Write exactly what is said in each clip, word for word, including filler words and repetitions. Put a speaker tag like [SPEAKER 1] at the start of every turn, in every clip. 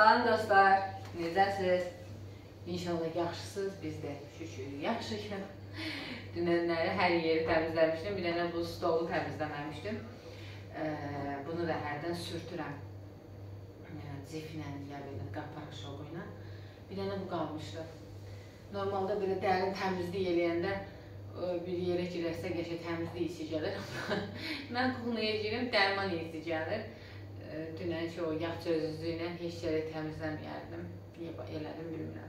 [SPEAKER 1] Salam dostlar, necəsiz? İnşallah yaxşısınız, biz də şükür yaxşıyıq. Dünənləri hər yeri təmizləmişdim, bir dənə bu stolu təmizləməmişdim. Bunu da hərdən sürtürəm. Ziflə, ya belə qapaq şoquyla. Bir dənə bu qalmışdı. Normalda belə dərin təmizlik eləyəndə bir yerə girərsə qəşə təmizlik hissi gəlir. Mən kuxnuya girim, dərman hissi gəlir. Dünənki o yağ çözücüylə heç yerə təmizləməyərdim. Niyə elədim, bilmirəm.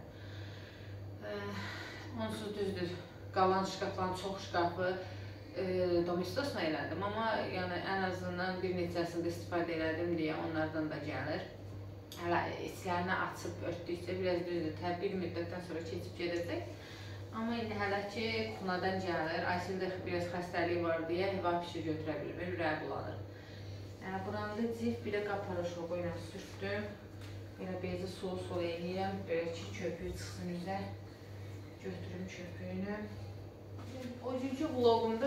[SPEAKER 1] Onsuz düzdür, qalan şkafların çox şkafı domestosla elədim. Amma ən azından bir neçəsində istifadə elədim deyə onlardan da gəlir. Hələ içlərini açıb örtdükcə biraz düzdür, bir müddətdən sonra keçib gedəcək. Amma indi hələ ki kuxnadan gəlir. Aysildə biraz xəstəliyi var deyə hava pişir götürə bilmir, ürəyi bulanır. Buramda cif, bir də qaparoşoqu ilə sürtdüm. Belə bezi sol-sol eləyirəm. Belə ki, köpüyü çıxsın üzə. Götürüm köpüyünü. O günkü vlogumda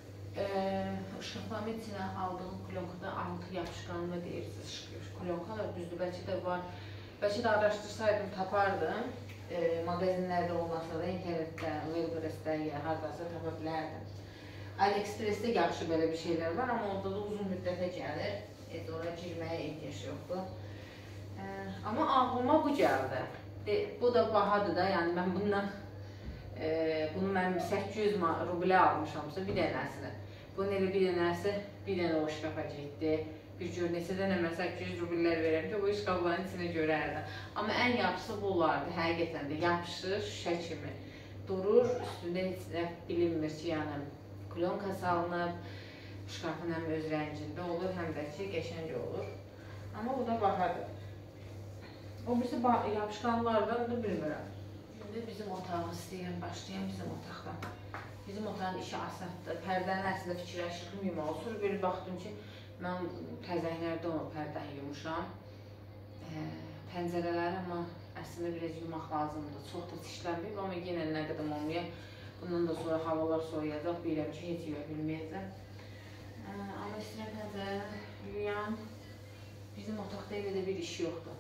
[SPEAKER 1] ışıqlama içinə aldığım klonkada altı yapışqanını deyirsiniz. Klonkalar düzdür, bəlkə də var. Bəlkə də araşdırsaydım, tapardım. Magazinlərdə olmasa da internetdə, Wildberries'də ya haradasa tapa bilərdim. AliExpress'də yaxşı belə bir şeylər var, amma orada da uzun müddətə gəlir. Heç oraya girməyə ehtiyac yoxdur. Amma ağlıma bu gəldi. Bu da bahadır da, yəni mən bundan bunu mən səkkiz yüz rublə almışamsa bir dənəsini. Bunun elə bir dənəsi bir dənə o şkafa getdi. Bir gör neçə dənə mən səkkiz yüz rublər verəm ki, bu şkafların içinə görərdim. Amma ən yaxşısı bu olardı, həqiqətən də yapışır, şüşə kimi durur, üstündə heç nə bilinmir ki, yəni klonka salınıb, şkafın həm öz rəngində olur, həm də ki, qəşəng olur. Amma bu da bahadır. O birisi yapışqanlardan da bilmirəm. Şimdi bizim otağı istəyirəm, başlayayım bizim otaqdan. Bizim otağın işi asaddır. Pərdənin əslində fikirləşirəm, yuma olsun. Böyle baxdım ki, mən təzəklərdə onu pərdəni yumuşam. Pəncərələri amma əslində biraz yumaq lazımdır. Çox da çişlənməyib, amma yenə nə qədər olmayaq. Bundan da sonra havalar soyuyacaq, bilirəm ki, heç yuya bilməyəcəm. Amma istəyirəm pəncərəni yuyam. Bizim otaqda elə də bir iş yoxdur.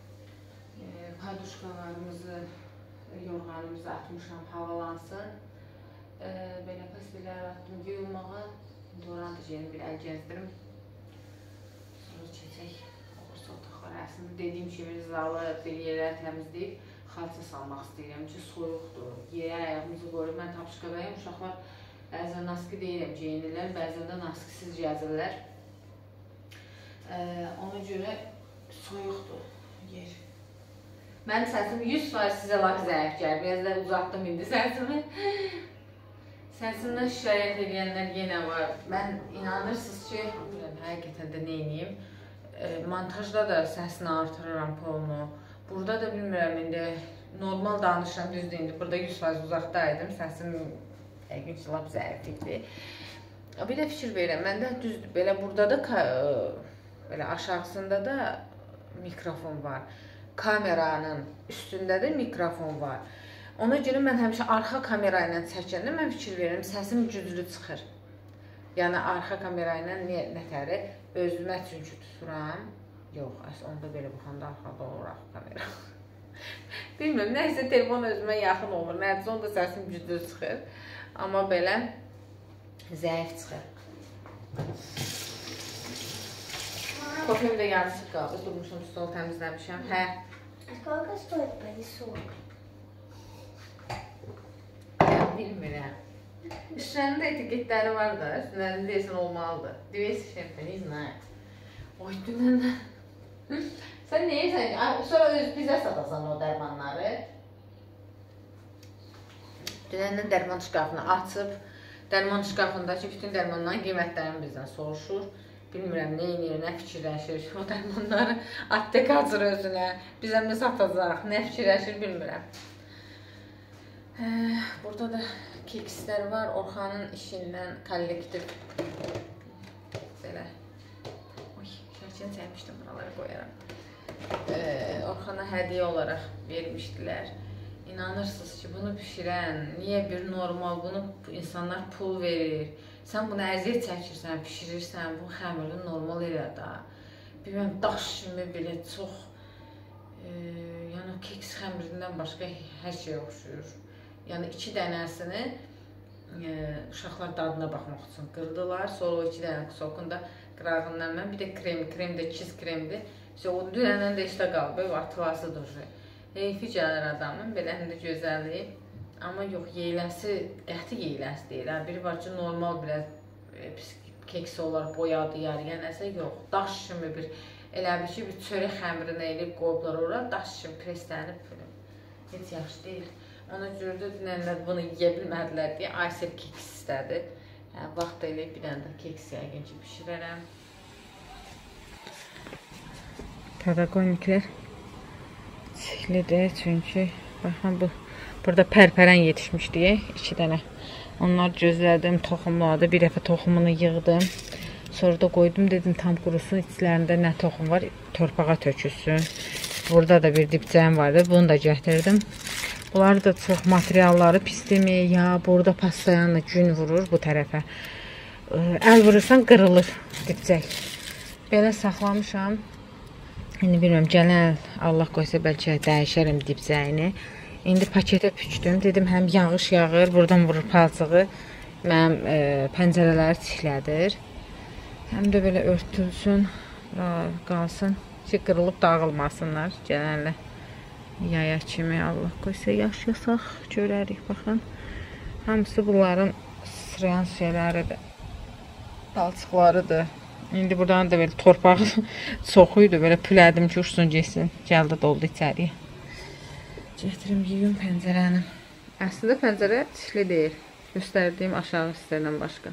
[SPEAKER 1] Paduşkalarımızı, yorğanımızı atmışam, havalansın. Belə pastillər atdım yuyulmağa. Dorantı yerini bir əl gəzdirim. Sonra çəkək olursa otaqlar. Əslində dediyim kimi zalı bir yerləri təmizləyib xalça salmaq istəyirəm ki, soyuqdur. Yerə ayağımızı qoyurub, mən tapışqadayım. Uşaqlar bəzən naski deyirəm, geyinirlər, bəzən də naskisiz gəzirlər. Ona görə soyuqdur yer. Mənim səsim yüz faiz sizə lak zəif gəlir. Biraz da uzatdım indi səsimi. Səsimdən şikayət edənlər yenə var. Mən inanırsınız ki, həqiqətən də neyiniyim. Montajda da səsini artırıram polunu. Burada da bilmirəm, indi normal danışıram, düzdür, indi burada yüz faiz uzaqdaydım, səsim həqiqin ki, lap zəif idi. Bir də fikir verirəm, məndə düzdür, belə burada da, belə aşağısında da mikrofon var. Kameranın üstündə də mikrofon var. Ona görə mən həmişə arxa kamera ilə çəkəndə mən fikir verirəm, səsim güclü çıxır. Yəni, arxa kamera ilə nətəri özümə çünki tuturam. Yox, onda belə baxanda arxada olur arxa kamera. Bilmirəm, nəysə telefon özümə yaxın olur, nədirsə onda səsim güclü çıxır. Amma belə zəif çıxır. Kopyam da yarısı qaldı, durmuşum, stolu təmizləmişəm. Hə?
[SPEAKER 2] Сколько стоит пылесок?
[SPEAKER 1] Bilmirəm. Üstlərində etiketləri var da, üstlərində deyəsən olmalıdır. Deyəsən şəmpə, ne знает. Oy, dünəndən. Sən neyəsən? Sonra bizə satasan o dərmanları. Dünəndən dərman şkafını açıb, dərman şkafındakı bütün dərmanların qiymətlərini bizdən soruşur. Bilmirəm, nə inir, nə fikirləşir, o dərmanları atdək açır özünə, bizə mi satacaq, nə fikirləşir, bilmirəm. Burada da kekslər var, Orxanın işindən kollektiv. Belə. Oy, şərkini çəkmişdim, buraları qoyaram. Orxana hədiyyə olaraq vermişdilər. İnanırsınız ki, bunu pişirən, niyə bir normal, bunu insanlar pul verir. Sən bunu əziyyət çəkirsən, pişirirsən, bu xəmirini normal elə da. Bilməm, daş kimi belə çox e, yəni keks xəmirindən başqa hər şey oxşuyur. Yəni iki dənəsini e, uşaqlar dadına baxmaq üçün qırdılar. Sonra o iki dənə sokunda qırağından mən bir də krem, krem də çiz kremdir. İşte o dünəndən də işdə qalıb, o atılasıdır. Heyfi gəlir adamın, belə həm də gözəlliyi. Amma yox, yeyiləsi, qəti yeyiləsi deyil. Biri var ki, normal biraz e, keks olar, boyadı, yarıya nəsə yox. Daş kimi bir, elə bir ki, bir çörək xəmirinə eləyib qoyublar ora, daş kimi preslənib. Heç yaxşı deyil. Ona görə də dünənlər bunu yeyə bilmədilər deyə Aysel keks istədi. Hə, vaxt eləyib bir dənə də keks yəqin ki, pişirərəm. Patagoniklər çiklidir, çünki baxın bu burada pərpərən yetişmişdi, iki dənə. Onlar gözlədim, toxumladı, bir dəfə toxumunu yığdım. Sonra da qoydum, dedim tam qurusun, içlərində nə toxum var, torpağa tökülsün. Burada da bir dibcəyim vardı, bunu da gətirdim. Bunlar da çox materialları pisdimi, ya burada pastayanla gün vurur bu tərəfə. Əl vurursan qırılır dibcək. Belə saxlamışam. İndi bilmirəm, gələn Allah qoysa bəlkə dəyişərəm dibcəyini. İndi paketə püçdüm. Dedim, həm yağış yağır, buradan vurur palçığı. Mənim e, pəncərələri çiklədir. Həm də belə örtülsün, qalsın ki, qırılıb dağılmasınlar. Gələnlə yaya kimi Allah qoysa yaşasaq, görərik, baxın. Hamısı bunların sırayan şeyləridir, palçıqlarıdır. İndi buradan da belə torpaq çoxuydu, belə pülədim ki, uçsun geçsin. Gəldi, doldu içəriyə. Gətirim, yiyim pəncərəni. Əslində pəncərə çikli deyil. Göstərdiyim aşağı hissədən başqa.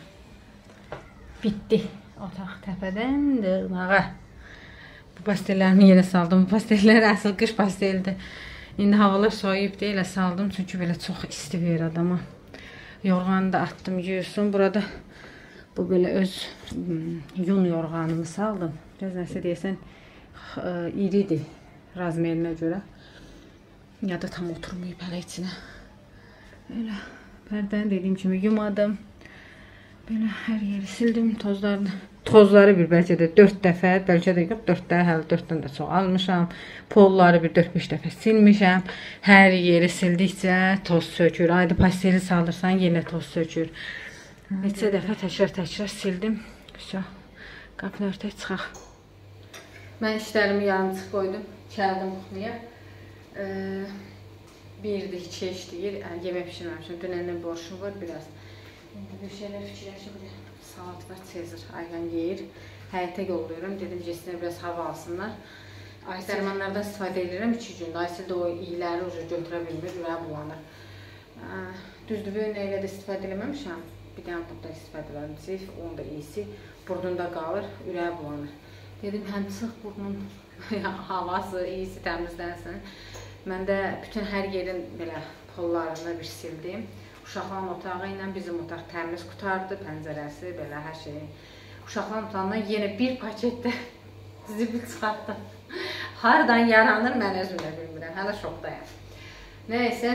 [SPEAKER 1] Bitdi. Otaq təpədən dırnağa. Bu pastellərimi yerə saldım. Bu pastellər əsl qış pasteldir. İndi havalar soyuyub deyilə saldım. Çünki belə çox isti verir adama. Yorğanı da atdım, yuyursun. Burada bu belə öz yun yorğanımı saldım. Biraz nəsə deyəsən iridir razmerinə görə. Ya da tam oturmayıb hələ içinə. Belə pərdəni dediyim kimi yumadım. Belə hər yeri sildim, tozlarını. Tozları bir bəlkə də dörd dəfə, bəlkə də yox, dörddə, hələ dörddən də çox almışam. Polları bir dörd beş dəfə silmişəm. Hər yeri sildikcə toz sökür. Ayda pasteli saldırsan yenə toz sökür. Neçə dəfə təkrar-təkrar sildim. Güzel. Qapını örtək çıxaq. Mən işlərimi yarımçıq qoydum. Gəldim buxluya. Ee, birdir, iki işləyir. Yəni, yemək pişirməmişim. Dünəndən borçum var biraz. İndi bir şeylər fikirləşim. Salat var, Sezar ayran yeyir. Həyətə yolluyorum. Dedim, cesinlər biraz hava alsınlar. Dərmanlardan istifadə edirəm iki gündə. Aysel də o iyləri ucu götürə bilmir, ürəyə bulanır. Ee, düzdür, böyünə ilə də istifadə eləməmişəm. Bir dənə burada istifadə edirəm. Zeyf, onun da iyisi burnunda qalır, ürəyə bulanır. Dedim, həm çıx burnun havası, iyisi təmizlənsin. Mən də bütün hər yerin belə pollarını bir sildim. Uşaqların otağı ilə bizim otaq təmiz qutardı, pəncərəsi, belə hər şey. Uşaqların otağından yenə bir paketdə zibil çıxartdım. Haradan yaranır, mən özüm də bilmirəm. Hələ şokdayım. Nəysə,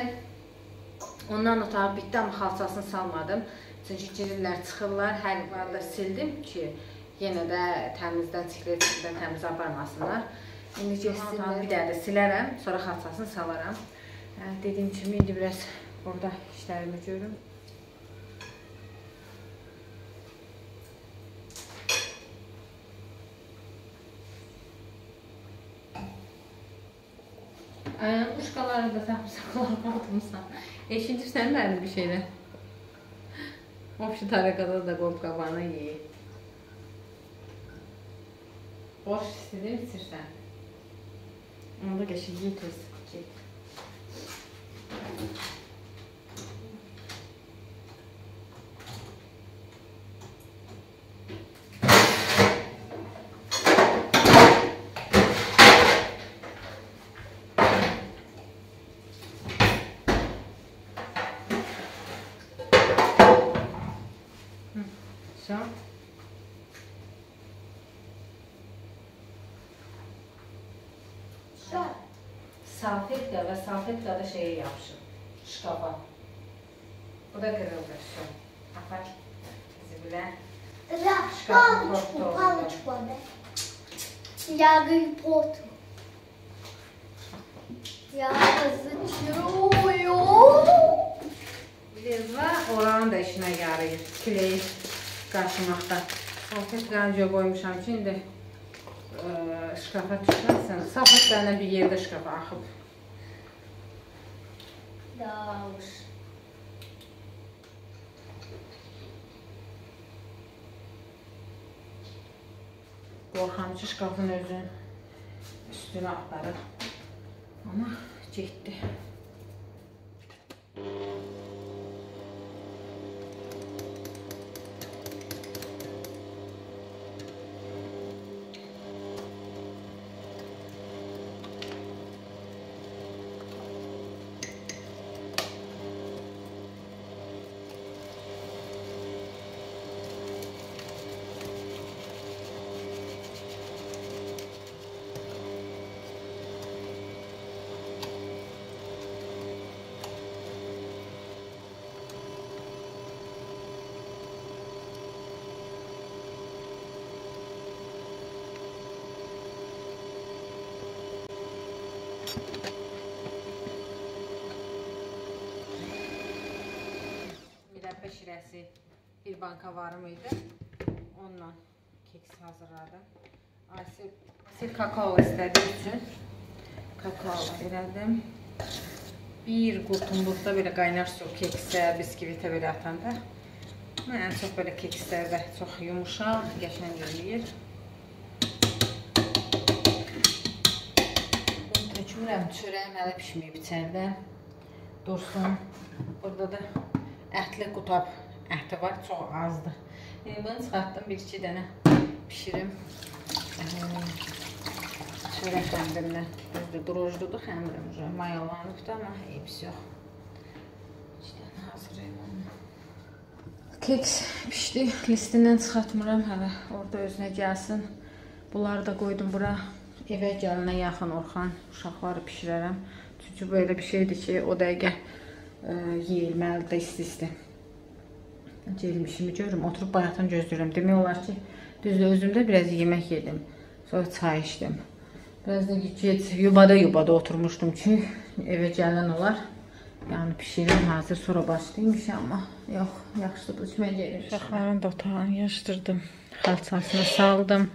[SPEAKER 1] ondan otağı bitdi, amma xalçasını salmadım. Çünki girirlər, çıxırlar, hər varda sildim ki, yenə də təmizdən, çikletdən təmiz aparmasınlar. İndi geçsinlər, bir dənə də silərəm, sonra xalçasını salaram. Dediyim kimi, indi biraz burada işlərimi görüm. Uşqaları da saxlar qaldırmışsan. Eşidirsən mənim bir şeydən. Obşu tarakada da qoyub qabağına yeyir. Boş istədin, içirsən. Onda qəşək yey tez. Все.
[SPEAKER 2] Şu.
[SPEAKER 1] Salfetka və salfetka da şeyə yapışır. Şkaba. Bu da qırıldı. Şu. Apar. Zibilə.
[SPEAKER 2] Да, палочку, палочку, да. Я говорю, поту. Yazıçıyor.
[SPEAKER 1] Lezva oranın da işinə yarayır. Küləyi qarşımaqda. Artıq qancıya qoymuşam ki, indi şkafa tutmasın. Safətlərlə bir yerdə şkafa axıb.
[SPEAKER 2] Davş.
[SPEAKER 1] Qorxam ki, şkafın özün üstünü axtarır. Ama getdi. Mürəbbə şirəsi bir banka varım idi. Onunla keks hazırladım. Aysel, Aysel kakao istədiyi üçün kakao verədim. Bir qurtumluqda belə qaynar su keksə, biskvitə belə atanda. Mən ən çox belə kekslərdə çox yumuşaq, qəşəng eləyir. Bunu tökmürəm, çörəyim hələ pişməyib içərdə. Dursun. Burada da ətli qutab əti var, çox azdır. Bunu çıxartdım, bir iki dənə pişirim. Çörək xəmbirimlə. Düzdür, drojludur xəmbirim. Mayalanıbdır, amma hepsi yox. İki dənə hazırlayım onu. Keks pişdi, listindən çıxartmıram hələ. Orada özünə gəlsin. Bunları da qoydum bura. Evə gəlinə yaxın Orxan uşaqları pişirərəm. Çünki böyle bir şeydir ki, o dəqiqə yeyilməlidir isti-isti. Gəlmişimi görürüm, oturub bayaqdan gözləyirəm. Demək olar ki, düzdür, özümdə biraz yemək yedim. Sonra çay içdim. Biraz da gec yubada-yubada oturmuşdum ki, evə gələn olar. Yəni pişirim hazır, sonra başlayayım amma yox, yaxşıdır, içmək gəlir. Uşaqların da otağını yaşdırdım. Xalçasını saldım.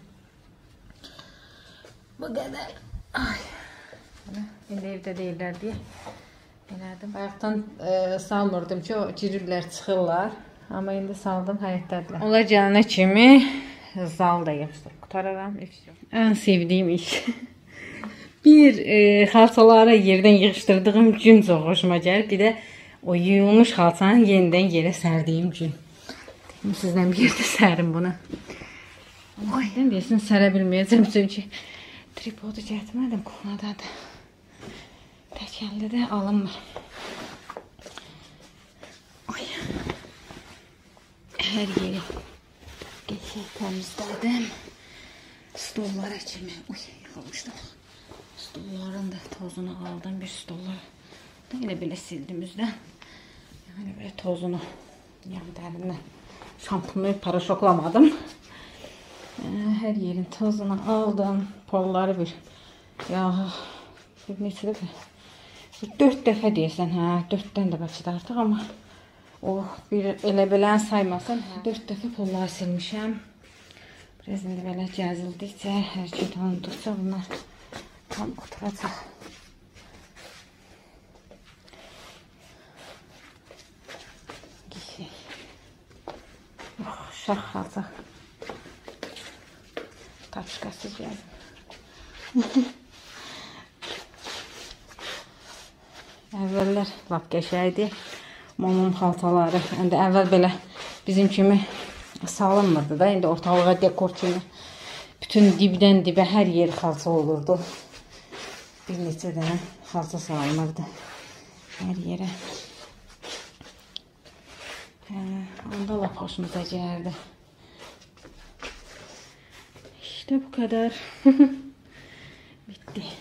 [SPEAKER 1] Bu qədər. Ay. İndi evdə deyirlər deyə elədim. Bayaqdan e, salmırdım ki, o girirlər, çıxırlar. Amma indi saldım, həyətdədirlər. Onlar gələnə kimi zal da yaxşıdır. Qutararam. Ən sevdiyim iş. Bir e, xalçaları yerdən yığışdırdığım gün çox xoşuma gəlir. Bir də o yuyulmuş xalçanı yenidən yerə sərdiyim gün. Sizdən bir yerdə sərim bunu. Ay, deyəsin sərə bilməyəcəm çünki tripodu gətirmədim, kuxnadadır. Təkəldə də alınmır. Ay. Hər yeri geçək təmizlədim. Stollara kimi. Uy, yıxılmışdım. Stolların da tozunu aldım. Bir stolları da elə belə sildim üzdən. Yəni belə tozunu yan dərindən şampunlayıb paraşoklamadım. Hər yerin tozunu aldım. Polları bir yağı bir neçədə bir dörd dəfə deyəsən, hə, dörddən də bəlkə də artıq, amma o bir elə belən saymasın, dörd dəfə polları silmişəm. Biraz indi belə gəzildikcə, hərəkət olunduqca bunlar tam oturacaq. Gişək. Yox, şax alacaq. Taçqası gəldim. Əvvəllər lap qəşəydi. Mamam xalçaları. İndi əvvəl belə bizim kimi salınmırdı da. İndi ortalığa dekor kimi bütün dibdən dibə hər yer xalça olurdu. Bir neçə dənə xalça salınırdı hər yerə. Hə, onda lap xoşumuza gəldi. İşte bu kadar. Bitti.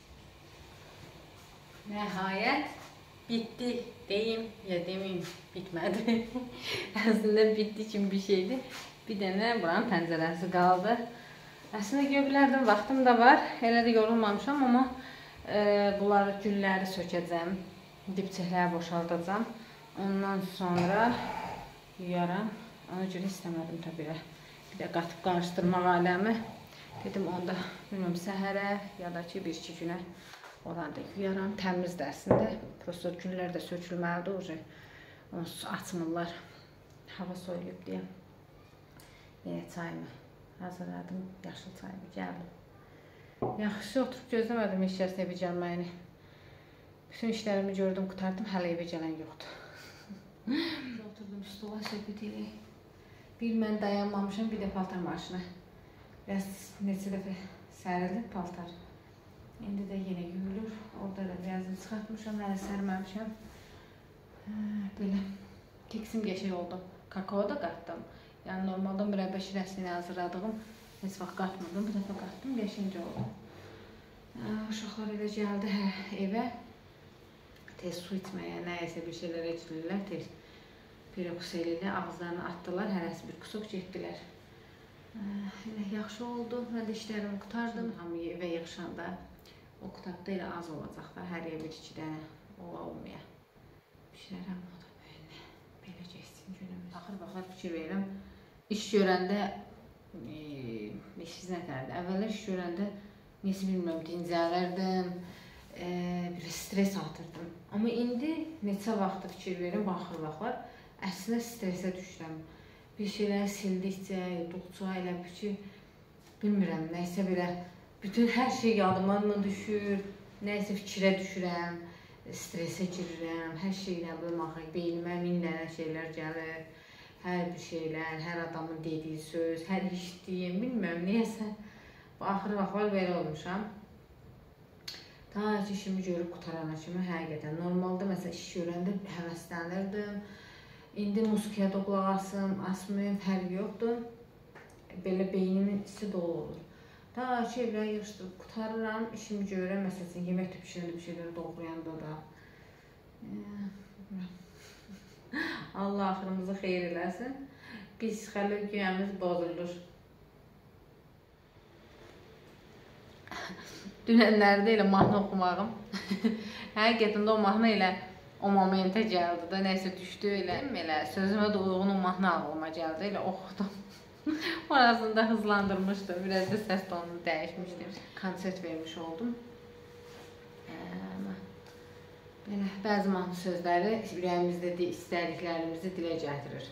[SPEAKER 1] Nəhayət bitti. Deyim ya demeyim, bitmədi. Əslində bitdi kimi bir şeydi. Bir dənə buranın pəncərəsi qaldı. Əslində görə bilərdim, vaxtım da var. Elə də yorulmamışam, amma e, bunları gülləri sökəcəm. Dipçəkləri boşaldacağım. Ondan sonra yuyaram. Ona görə istəmədim tabii. Bir də qatıb qarışdırmaq aləmi. Dedim onda bilməm səhərə ya da ki bir-iki günə olanı da yuyaram. Təmiz dərsində. Prosto güllər də sökülməlidir. Oca onsuz açmırlar. Hava soyuyub deyə. Belə çayımı hazırladım. Yaşıl çayımı gəldim. Yaxşı oturub gözləmədim heç kəsin evə gəlməyini. Bütün işlərimi gördüm, qutardım. Hələ evə gələn yoxdur. Oturdum stola söhbət eləyək. Bir mən dayanmamışam, bir də paltar maşını. Biraz neçə dəfə sərildi paltar. İndi də yenə yuyulur. Orada da birazını çıxartmışam, hələ sərməmişəm. Belə keksim qəşəng oldu. Kakao da qatdım. Yəni normalda mürəbbə şirəsini hazırladığım heç vaxt qatmadım. Bu dəfə qatdım, qəşəngcə oldu. Uşaqlar elə gəldi hə, evə. Tez su içməyə, nəyəsə bir şeylərə içilirlər. Tez piroks eləyirlər, ağızlarını atdılar. Hərəsi bir kusok getdilər. Elə yaxşı oldu. Mən də işlərimi qutardım. Hamı evə yığışanda o qutabda elə az olacaq da. Hər yer bir iki dənə ola olmaya. Pişirərəm o da böyle. Belə geçsin günümüz. Baxır-baxır fikir verirəm. İş görəndə beş-yüz nəfərdir. Əvvəllər iş görəndə necə bilmirəm, dincələrdim, e, bir stres atırdım. Amma indi neçə vaxtı fikir verim, baxır-baxır, əslində stresə düşürəm. Bir şeyləri sildikcə, yuduqca elə bir ki, bilmirəm, nəysə belə, bütün hər şey yadıma mı düşür, nəysə fikrə düşürəm, stresə girirəm, hər şeylə bilmək, beynimə min dənə şeylər gəlir. Hər bir şeylər, hər adamın dediyi söz, hər işdiyim, bilmirəm, niyəsə axır-axır belə olmuşam. Ta ki işimi görüb qutarana kimi həqiqətən. Normalda məsələn iş görəndə həvəslənirdim. İndi musiqiyə də qulaq asım, asmayım, fərq yoxdur. Belə beynimin içi dolu olur. Ta ki evlə yığışdırıb qutarıram, işimi görürəm, məsələn yemək də pişirəndə bir şeyləri doğrayanda da. Allah axırımızı xeyir eləsin. Psixoloji güyəmiz bozulur. Dünənlərdə elə mahnı oxumağım. Həqiqətən də o mahnı elə o momentə gəldi də, nəysə düşdü elə. Elə sözümə də uyğun o mahnı ağlıma gəldi, elə oxudum. Orasında hızlandırmışdım, biraz da səs tonunu dəyişmişdim. Konsert vermiş oldum. Belə, bəzi mahnı sözləri ürəyimizdə istədiklərimizi dilə gətirir.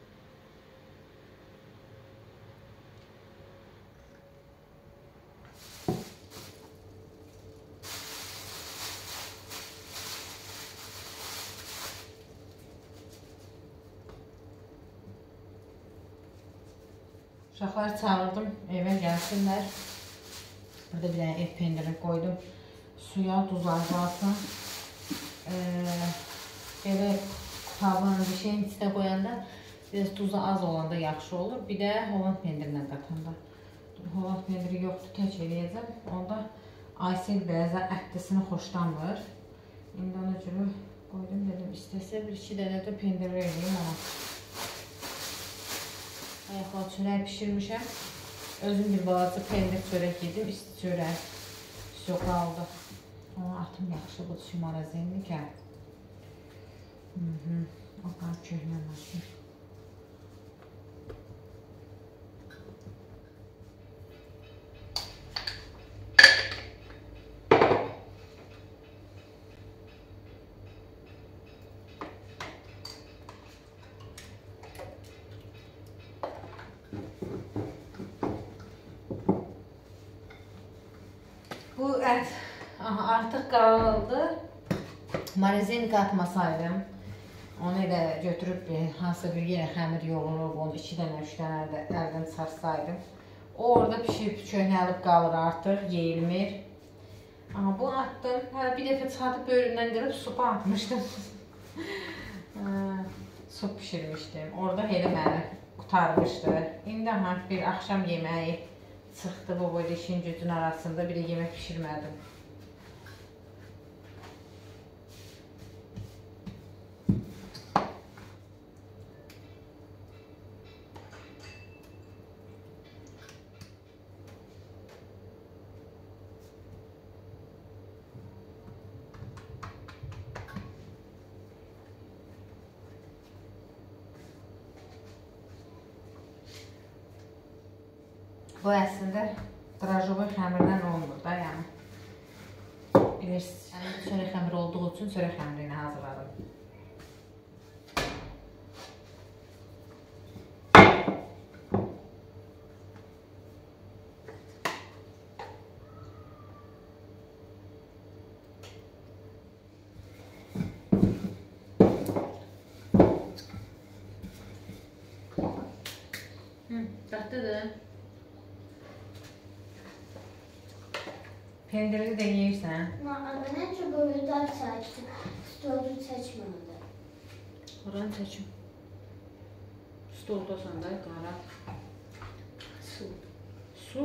[SPEAKER 1] Uşaqları çağırdım, evə gəlsinlər. Burada bir dənə ev pendiri qoydum. Suya, duz azalsın. Belə tavanın bir şeyin içinə qoyanda biraz duzu az olanda yaxşı olur. Bir də Holland pendirinə qatanda. Holland pendiri yoxdur, tək eləyəcəm. Onda Aysel bəzən ətlisini xoşlanmır. İndi ona görə qoydum, dedim istəsə bir iki dənə də pendir eləyim ona. Ayaqlar çörək pişirmişəm. Özüm bir balaca pendir çörək yedim, isti çörək. Çox qaldı. Onu atım yaxşı bu şimarazenli ki. O kadar köhnəməsin. Bu ət artıq qaldı. Marazin qatmasaydım, onu elə götürüb hansısa bir yerə xəmir yoğurub, onu iki dənə, üç dənə də əldən sarsaydım. O orada pişirib çöhnəlib qalır artıq, yeyilmir. Aha, bu attım. Hələ bir dəfə çıxartıb böyründən qırıb supa atmışdım. Sup pişirmişdim. Orada elə məni qutarmışdı. İndi aha, bir axşam yeməyi çıxdı bu boyda işin gücün arasında, bir də yemək pişirmədim. Bu əslində drajovoy xəmirdən olmur da, yəni. Bilirsiniz, yəni çörək xəmiri olduğu üçün çörək xəmiri ilə hazırladım. Dadlıdır. Pendirli də yeyirsən.
[SPEAKER 2] Məncə böyle daha seçtim. Stolu seçmədi.
[SPEAKER 1] Oranı seçim. Stoldasan da qara. Su. Su.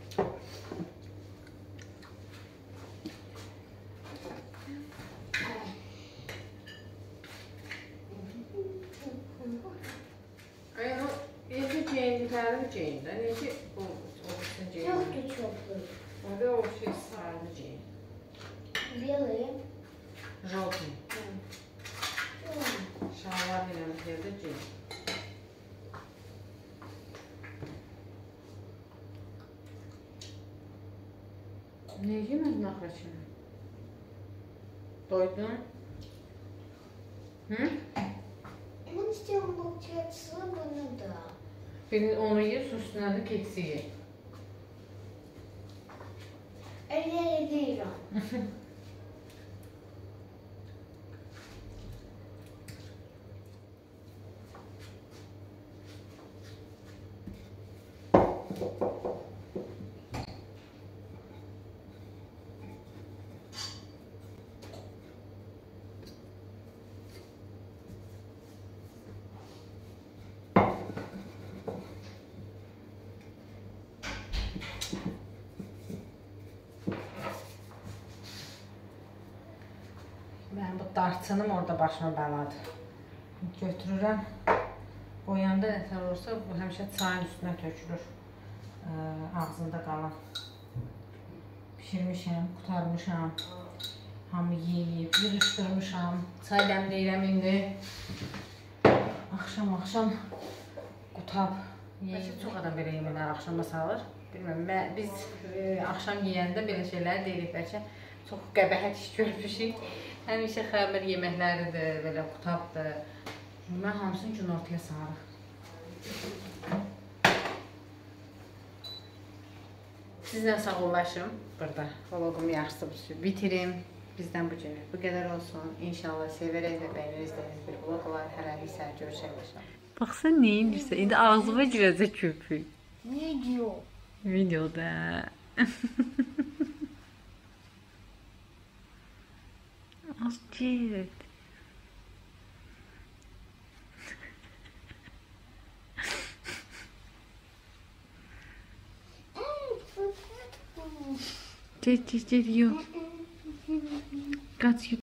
[SPEAKER 1] Ay, o necə ceyin, tərli ceyin də, necə olsun ceyin?
[SPEAKER 2] Yoxdur çoxdur.
[SPEAKER 1] Orada o şey sarılı ceyin.
[SPEAKER 2] Белый.
[SPEAKER 1] Желтый. Şalvar ilə yerdə ceyin. Ne yemədin axıra kimi? Doydun? Hı?
[SPEAKER 2] Он сделал получается слабо, да.
[SPEAKER 1] Birini onu ye, üstüne de keksi ye.
[SPEAKER 2] Öyle değil o.
[SPEAKER 1] Ben bu darçınım orada başıma bəladır. Götürürəm. Boyanda nətər olursa bu həmişə çayın üstünə tökülür. Ee, ağzında qalan. Pişirmişəm, qutarmışam. Hamı yeyib, yığışdırmışam. Çay dəmləyirəm indi. Axşam-axşam qutab yeyib. Çox adam belə yeməklər axşama salır. Bilməm, biz e, axşam yeyəndə belə şeylər deyirik bəlkə. Çox qəbəhət iş görmüşük. Həmişə xəmir yeməkləridir, belə qutabdır. Mən hamısını gün ortaya salırıq. Sizlə sağollaşım burada. Vlogumu yaxşısı bitirim. Bizdən bu cür. Bu qədər olsun. İnşallah severək və bəyəniriz bir vlog olar. Hələlik isə görüşək. Baxsan nə edirsən? İndi ağzıma girəcək köpük.
[SPEAKER 2] Video.
[SPEAKER 1] Videoda. Azıcık. Gel gel gel yok. Kaç